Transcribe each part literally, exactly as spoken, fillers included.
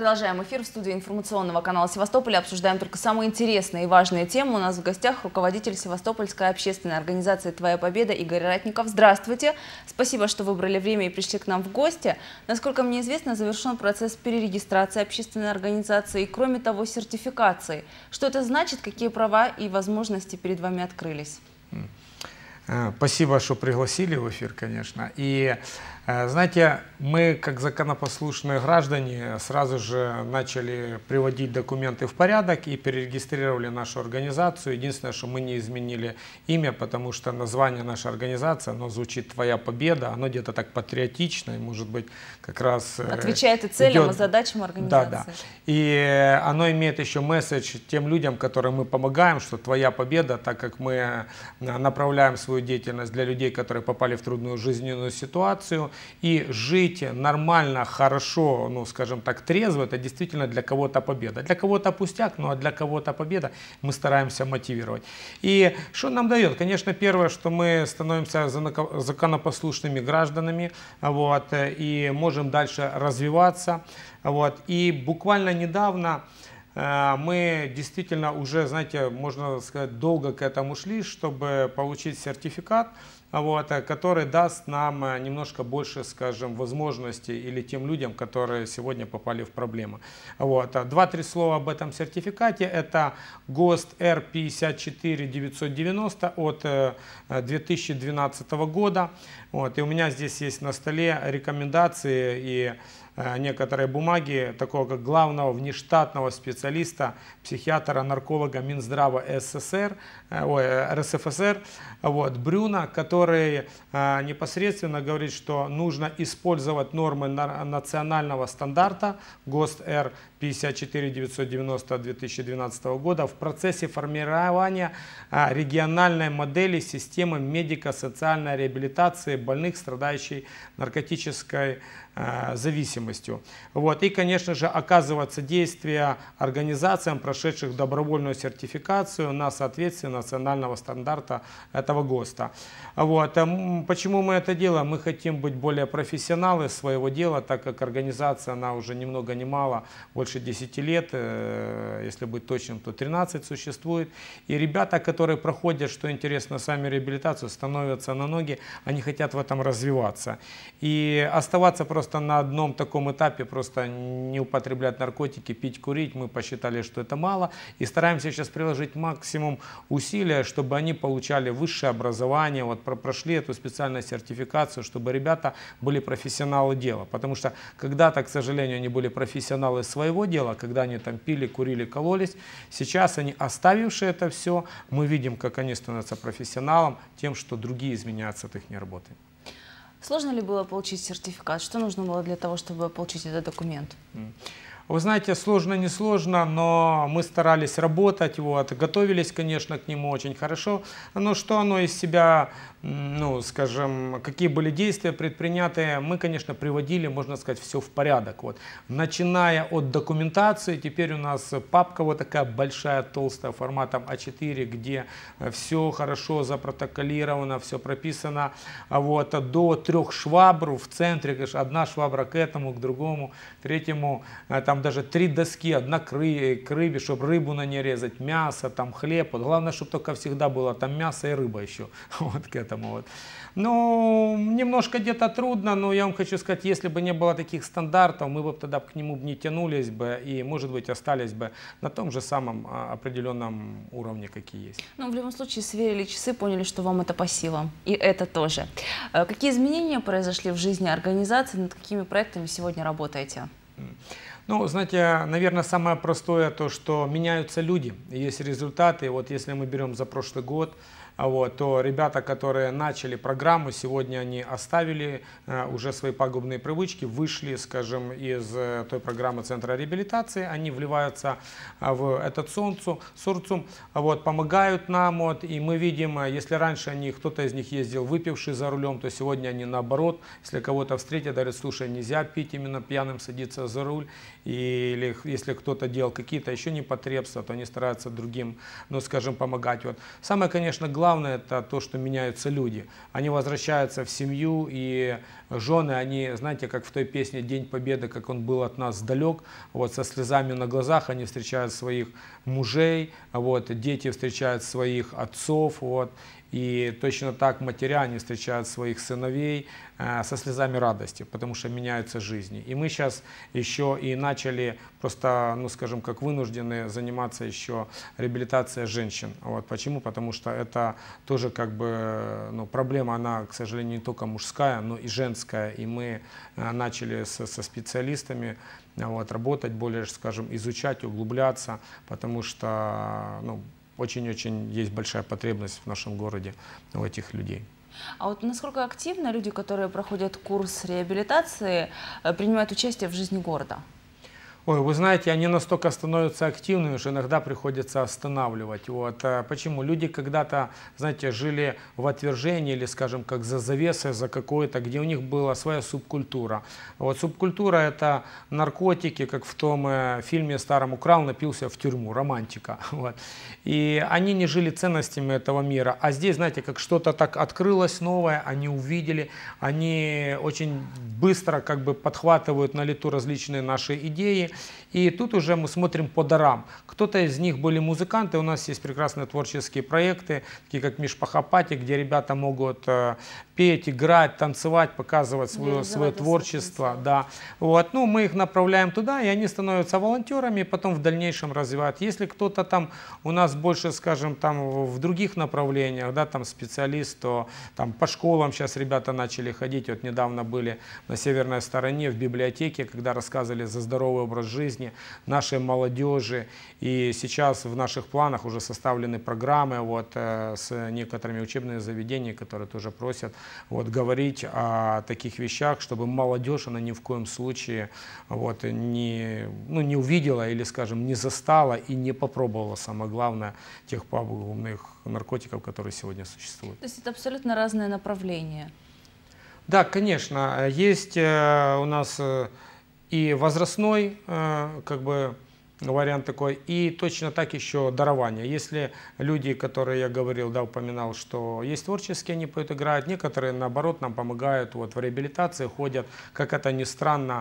Продолжаем эфир в студии информационного канала Севастополя. Обсуждаем только самые интересные и важные темы. У нас в гостях руководитель Севастопольской общественной организации «Твоя победа» Игорь Ратников. Здравствуйте. Спасибо, что выбрали время и пришли к нам в гости. Насколько мне известно, завершен процесс перерегистрации общественной организации и, кроме того, сертификации. Что это значит, какие права и возможности перед вами открылись? Спасибо, что пригласили в эфир, конечно. И знаете, мы, как законопослушные граждане, сразу же начали приводить документы в порядок и перерегистрировали нашу организацию. Единственное, что мы не изменили имя, потому что название нашей организации, оно звучит «Твоя победа», оно где-то так патриотично, и, может быть, как раз отвечает и целям, идет... и задачам организации. Да, да. И оно имеет еще месседж тем людям, которым мы помогаем, что «Твоя победа», так как мы направляем свою деятельность для людей, которые попали в трудную жизненную ситуацию, и жить нормально, хорошо, ну, скажем так, трезво, это действительно для кого-то победа. Для кого-то пустяк, ну, а для кого-то победа мы стараемся мотивировать. И что нам дает? Конечно, первое, что мы становимся законопослушными гражданами, вот, и можем дальше развиваться. Вот. И буквально недавно мы действительно уже, знаете, можно сказать, долго к этому шли, чтобы получить сертификат, вот, который даст нам немножко больше, скажем, возможностей или тем людям, которые сегодня попали в проблемы. Вот. Два-три слова об этом сертификате. Это ГОСТ Р пятьдесят четыре девятьсот девяносто от две тысячи двенадцатого года. Вот. И у меня здесь есть на столе рекомендации и некоторые бумаги такого как главного внештатного специалиста, психиатра, нарколога Минздрава СССР, ой, РСФСР, вот, Брюна, который а, непосредственно говорит, что нужно использовать нормы на, национального стандарта ГОСТ Р пятьдесят четыре девятьсот девяносто две тысячи двенадцатого года в процессе формирования а, региональной модели системы медико-социальной реабилитации больных, страдающих наркотической а, зависимостью. Вот. И, конечно же, оказывать содействие организациям, прошедших добровольную сертификацию на соответствие национального стандарта этого ГОСТа. Вот. Почему мы это делаем? Мы хотим быть более профессионалы своего дела, так как организация, она уже ни много ни мало, больше десяти лет, если быть точным, то тринадцать существует. И ребята, которые проходят, что интересно, сами реабилитацию, становятся на ноги, они хотят в этом развиваться. И оставаться просто на одном таком этапе, просто не употреблять наркотики, пить, курить, мы посчитали, что это мало. И стараемся сейчас приложить максимум усилия, чтобы они получали высшее образование, вот прошли эту специальную сертификацию, чтобы ребята были профессионалы дела. Потому что когда-то, к сожалению, они были профессионалы своего дела, когда они там пили, курили, кололись. Сейчас они, оставившие это все, мы видим, как они становятся профессионалом тем, что другие изменяются от их работы. Сложно ли было получить сертификат? Что нужно было для того, чтобы получить этот документ? Вы знаете, сложно, не сложно, но мы старались работать, вот, готовились, конечно, к нему очень хорошо. Но что оно из себя, ну, скажем, какие были действия предпринятые, мы, конечно, приводили, можно сказать, все в порядок. Вот. Начиная от документации, теперь у нас папка вот такая большая, толстая, форматом А четыре, где все хорошо запротоколировано, все прописано. Вот, до трех швабр в центре, конечно, одна швабра к этому, к другому, к третьему, там, даже три доски, одна к рыбе, чтобы рыбу на ней резать, мясо, там хлеб. Вот. Главное, чтобы только всегда было там мясо и рыба еще. Вот к этому вот. Ну, немножко где-то трудно, но я вам хочу сказать, если бы не было таких стандартов, мы бы тогда к нему не тянулись бы и, может быть, остались бы на том же самом определенном уровне, какие есть. Ну, в любом случае, сверили часы, поняли, что вам это по силам. И это тоже. Какие изменения произошли в жизни организации, над какими проектами сегодня работаете? Ну, знаете, наверное, самое простое то, что меняются люди, есть результаты. Вот если мы берем за прошлый год, вот, то ребята, которые начали программу, сегодня они оставили э, уже свои пагубные привычки, вышли, скажем, из э, той программы Центра реабилитации, они вливаются э, в этот социум, социум, вот, помогают нам, вот, и мы видим, если раньше они, кто-то из них ездил выпивший за рулем, то сегодня они наоборот, если кого-то встретят, говорят, слушай, нельзя пить, именно пьяным садиться за руль, или если кто-то делал какие-то еще непотребства, то они стараются другим, ну, скажем, помогать. Вот. Самое, конечно, главное, это то, что меняются люди. Они возвращаются в семью, и жены, они, знаете, как в той песне «День Победы», как он был от нас далек, вот, со слезами на глазах они встречают своих мужей, вот, дети встречают своих отцов, вот, и точно так матеря, они встречают своих сыновей э, со слезами радости, потому что меняются жизни. И мы сейчас еще и начали просто, ну, скажем, как вынуждены заниматься еще реабилитацией женщин. Вот. Почему? Потому что это тоже как бы, ну, проблема, она, к сожалению, не только мужская, но и женская. И мы э, начали со, со специалистами вот, работать, более, скажем, изучать, углубляться, потому что, ну, очень-очень есть большая потребность в нашем городе у этих людей. А вот насколько активно люди, которые проходят курс реабилитации, принимают участие в жизни города? Ой, вы знаете, они настолько становятся активными, что иногда приходится останавливать. Вот. Почему? Люди когда-то, знаете, жили в отвержении или, скажем, как за завесой, за какой-то, где у них была своя субкультура. Вот субкультура – это наркотики, как в том э, фильме старом «Украл, напился в тюрьму», романтика. Вот. И они не жили ценностями этого мира. А здесь, знаете, как что-то так открылось новое, они увидели, они очень быстро как бы подхватывают на лету различные наши идеи. И тут уже мы смотрим по дарам. Кто-то из них были музыканты, у нас есть прекрасные творческие проекты, такие как Мишпахапати, где ребята могут э, петь, играть, танцевать, показывать свое, свое творчество. Да. Вот. Ну, мы их направляем туда, и они становятся волонтерами, и потом в дальнейшем развивают. Если кто-то там у нас больше, скажем, там в других направлениях, да, там специалист, то там по школам сейчас ребята начали ходить. Вот недавно были на северной стороне в библиотеке, когда рассказывали за здоровый образ жизни нашей молодежи. И сейчас в наших планах уже составлены программы вот, э, с некоторыми учебными заведениями, которые тоже просят вот, говорить о таких вещах, чтобы молодежь, она ни в коем случае вот, не, ну, не увидела или, скажем, не застала и не попробовала, самое главное, тех пагубных наркотиков, которые сегодня существуют. То есть это абсолютно разные направления? Да, конечно. Есть э, у нас э, и возрастной э, как бы вариант такой, и точно так еще дарование. Если люди, которые я говорил, да, упоминал, что есть творческие, они поют, играют, некоторые, наоборот, нам помогают вот, в реабилитации, ходят, как это ни странно,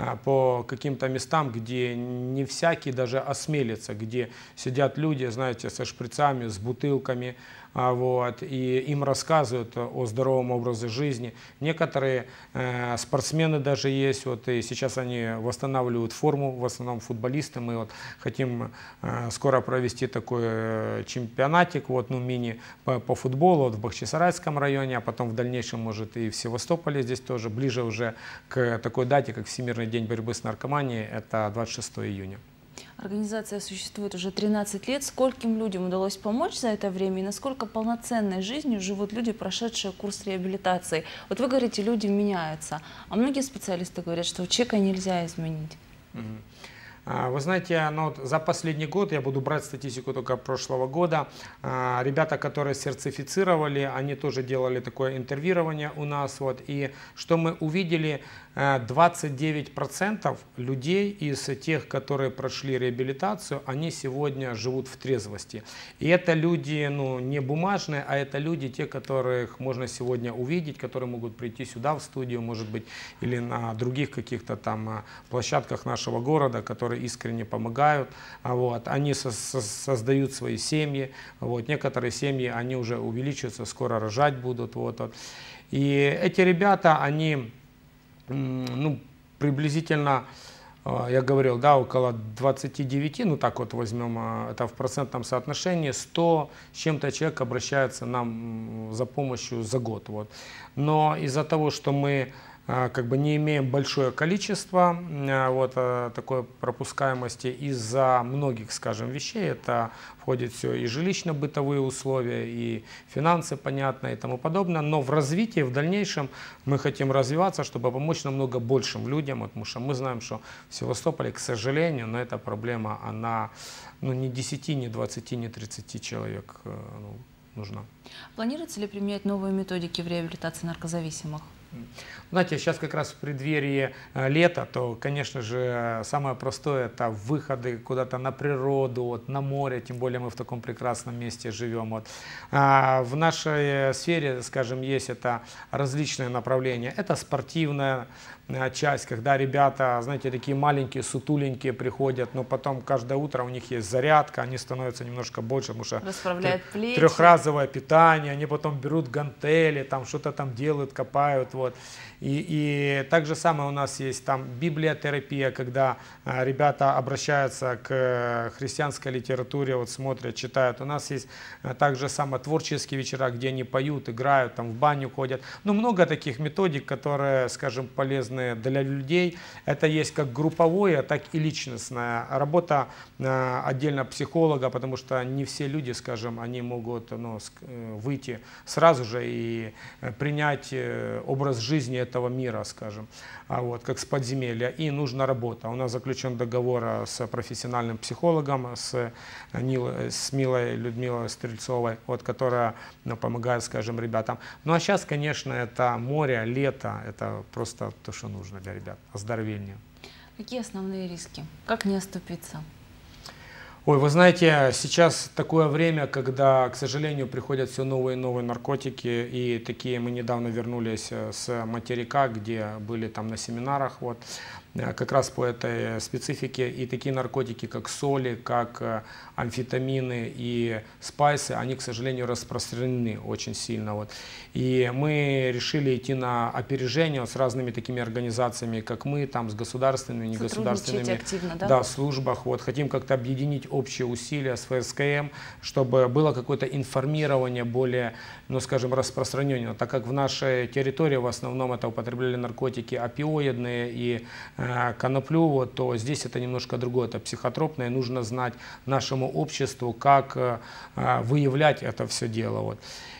по каким-то местам, где не всякий даже осмелится, где сидят люди, знаете, со шприцами, с бутылками, вот, и им рассказывают о здоровом образе жизни. Некоторые э, спортсмены даже есть, вот, и сейчас они восстанавливают форму, в основном футболисты. Мы вот хотим э, скоро провести такой чемпионатик, вот, ну, мини по, по футболу вот, в Бахчисарайском районе, а потом в дальнейшем, может, и в Севастополе, здесь тоже, ближе уже к такой дате, как Всемирный день борьбы с наркоманией, это двадцать шестого июня. Организация существует уже тринадцать лет. Скольким людям удалось помочь за это время и насколько полноценной жизнью живут люди, прошедшие курс реабилитации? Вот вы говорите, люди меняются, а многие специалисты говорят, что человека нельзя изменить. Вы знаете, ну, вот за последний год, я буду брать статистику только прошлого года, ребята, которые сертифицировали, они тоже делали такое интервьюирование у нас. Вот, и что мы увидели, двадцать девять процентов людей из тех, которые прошли реабилитацию, они сегодня живут в трезвости. И это люди, ну, не бумажные, а это люди, те, которых можно сегодня увидеть, которые могут прийти сюда в студию, может быть, или на других каких-то там площадках нашего города, которые искренне помогают. Вот. Они со со создают свои семьи. Вот. Некоторые семьи, они уже увеличиваются, скоро рожать будут. Вот, вот. И эти ребята, они, ну, приблизительно, я говорил, да, около двадцати девяти, ну так вот возьмем, это в процентном соотношении, сто с чем-то человек обращается нам за помощью за год. Вот. Но из-за того, что мы как бы не имеем большое количество вот, такой пропускаемости из-за многих, скажем, вещей. Это входит все и жилищно-бытовые условия, и финансы, понятно, и тому подобное. Но в развитии, в дальнейшем мы хотим развиваться, чтобы помочь намного большим людям, потому что мы знаем, что в Севастополе, к сожалению, но эта проблема, она, ну, не десяти, не двадцати, не тридцати человек, ну, нужна. Планируется ли применять новые методики в реабилитации наркозависимых? Знаете, сейчас как раз в преддверии э, лета, то, конечно же, самое простое — это выходы куда-то на природу, вот, на море, тем более мы в таком прекрасном месте живем. Вот. А в нашей сфере, скажем, есть это различные направления. Это спортивная э, часть, когда ребята, знаете, такие маленькие, сутуленькие приходят, но потом каждое утро у них есть зарядка, они становятся немножко больше, потому что Расправляют плечи. Трехразовое питание, они потом берут гантели, там что-то там делают, копают, вот. И, и так же самое у нас есть там библиотерапия, когда а, ребята обращаются к христианской литературе, вот смотрят, читают. У нас есть а, также самое творческие вечера, где они поют, играют, там в баню ходят. Ну, много таких методик, которые, скажем, полезны для людей. Это есть как групповое, так и личностная работа а, отдельно психолога, потому что не все люди, скажем, они могут, ну, выйти сразу же и принять образ жизни этого мира, скажем, а вот, как с подземелья, и нужна работа. У нас заключен договор с профессиональным психологом, с, Нил, с Милой Людмилой Стрельцовой, вот, которая, ну, помогает, скажем, ребятам. Ну а сейчас, конечно, это море, лето, это просто то, что нужно для ребят, оздоровление. Какие основные риски? Как не оступиться? Ой, вы знаете, сейчас такое время, когда, к сожалению, приходят все новые и новые наркотики, и такие мы недавно вернулись с материка, где были там на семинарах, вот, как раз по этой специфике, и такие наркотики, как соли, как амфетамины и спайсы, они, к сожалению, распространены очень сильно. Вот. И мы решили идти на опережение вот, с разными такими организациями, как мы, там, с государственными, негосударственными активно, да? Да, службах. Вот. Хотим как-то объединить общие усилия с ФСКМ, чтобы было какое-то информирование более, ну, скажем, распространенное, так как в нашей территории в основном это употребляли наркотики опиоидные и э, коноплю, вот, то здесь это немножко другое, это психотропное, нужно знать нашему обществу, как э, выявлять это все дело. Вот.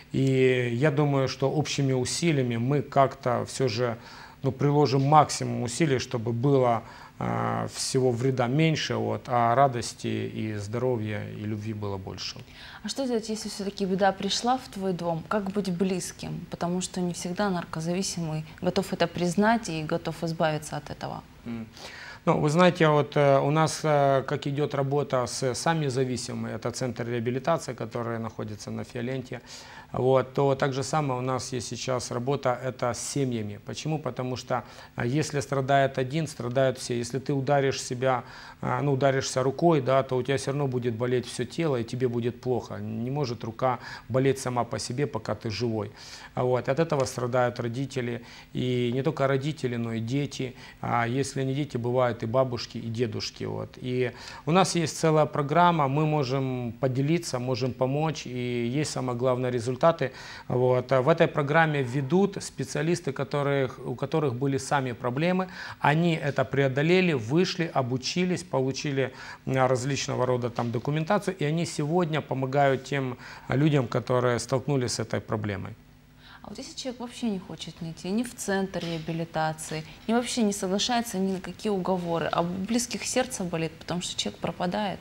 И я думаю, что общими усилиями мы как-то все же, ну, приложим максимум усилий, чтобы было э, всего вреда меньше, вот, а радости и здоровья и любви было больше. А что делать, если все-таки беда пришла в твой дом? Как быть близким? Потому что не всегда наркозависимый готов это признать и готов избавиться от этого. Ну, вы знаете, вот э, у нас э, как идет работа с сами зависимыми, это центр реабилитации, который находится на Фиоленте, вот, то так же самое у нас есть сейчас работа это с семьями. Почему? Потому что если страдает один, страдают все. Если ты ударишь себя, ну, ударишься рукой, да, то у тебя все равно будет болеть все тело, и тебе будет плохо. Не может рука болеть сама по себе, пока ты живой. Вот, от этого страдают родители, и не только родители, но и дети. А если не дети, бывают и бабушки, и дедушки. Вот. И у нас есть целая программа, мы можем поделиться, можем помочь, и есть самое главное результаты. Вот. В этой программе ведут специалисты, которых, у которых были сами проблемы, они это преодолели, вышли, обучились, получили различного рода там документацию, и они сегодня помогают тем людям, которые столкнулись с этой проблемой. А вот если человек вообще не хочет идти ни в центр реабилитации, ни вообще не соглашается ни на какие уговоры, а у близких сердце болит, потому что человек пропадает?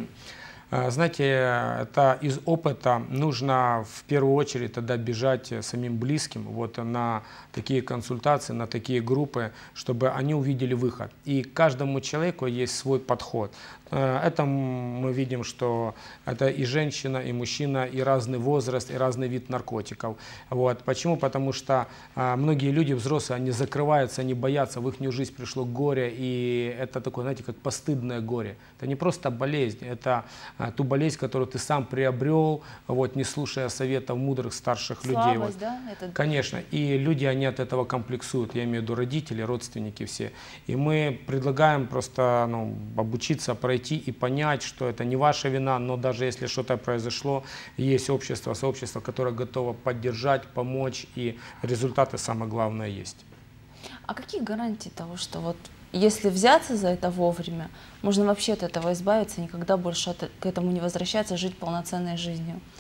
Знаете, это из опыта нужно в первую очередь тогда бежать самим близким вот, на такие консультации, на такие группы, чтобы они увидели выход. И каждому человеку есть свой подход. Это мы видим, что это и женщина, и мужчина, и разный возраст, и разный вид наркотиков. Вот. Почему? Потому что многие люди взрослые, они закрываются, они боятся, в их жизнь пришло горе, и это такое, знаете, как постыдное горе. Это не просто болезнь, это ту болезнь, которую ты сам приобрел, вот, не слушая советов мудрых старших Слабость, людей. Вот. Да? Это... Конечно, и люди, они от этого комплексуют, я имею в виду родители, родственники все. И мы предлагаем просто, ну, обучиться, пройти и понять, что это не ваша вина, но даже если что-то произошло, есть общество, сообщество, которое готово поддержать, помочь, и результаты, самое главное, есть. А какие гарантии того, что вот если взяться за это вовремя, можно вообще от этого избавиться, никогда больше от, к этому не возвращаться, жить полноценной жизнью?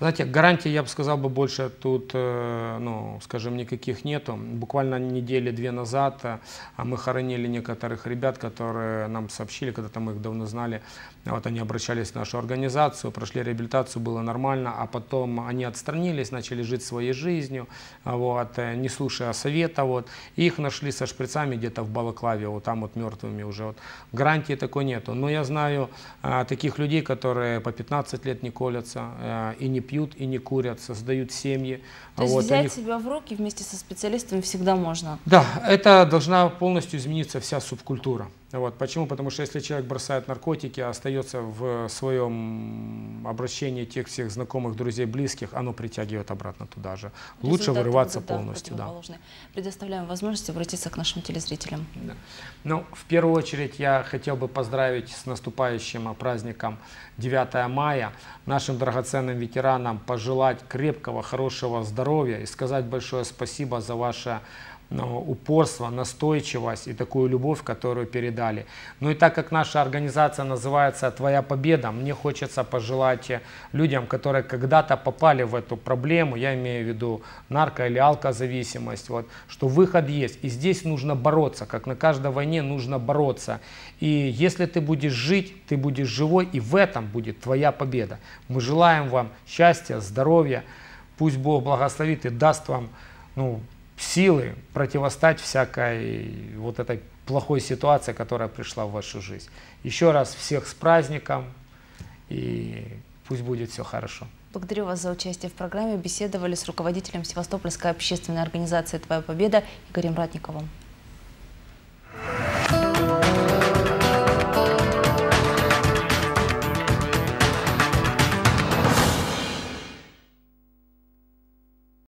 Знаете, гарантий, я бы сказал, бы больше тут, ну, скажем, никаких нету. Буквально недели две назад мы хоронили некоторых ребят, которые нам сообщили, когда-то мы их давно знали. Вот они обращались в нашу организацию, прошли реабилитацию, было нормально, а потом они отстранились, начали жить своей жизнью, вот, не слушая совета. Вот, и их нашли со шприцами где-то в Балаклаве, вот там вот мертвыми уже. Вот. Гарантии такой нету. Но я знаю а, таких людей, которые по пятнадцать лет не колятся, а, и не пьют, и не курят, создают семьи. То есть вот, взять них... себя в руки вместе со специалистами всегда можно? Да, это должна полностью измениться вся субкультура. Вот. Почему? Потому что если человек бросает наркотики, остается в своем обращении тех всех знакомых, друзей, близких, оно притягивает обратно туда же. Лучше Результаты вырываться будут, да, полностью. Да. Предоставляем возможность обратиться к нашим телезрителям. Да. Ну, в первую очередь я хотел бы поздравить с наступающим праздником девятое мая, нашим драгоценным ветеранам пожелать крепкого, хорошего здоровья и сказать большое спасибо за ваше упорство, настойчивость и такую любовь, которую передали. Ну и так как наша организация называется «Твоя победа», мне хочется пожелать людям, которые когда-то попали в эту проблему, я имею в виду нарко- или алкозависимость, вот, что выход есть. И здесь нужно бороться, как на каждой войне нужно бороться. И если ты будешь жить, ты будешь живой, и в этом будет твоя победа. Мы желаем вам счастья, здоровья, пусть Бог благословит и даст вам, ну, силы противостать всякой вот этой плохой ситуации, которая пришла в вашу жизнь. Еще раз всех с праздником, и пусть будет все хорошо. Благодарю вас за участие в программе. Беседовали с руководителем Севастопольской общественной организации «Твоя победа» Игорем Ратниковым.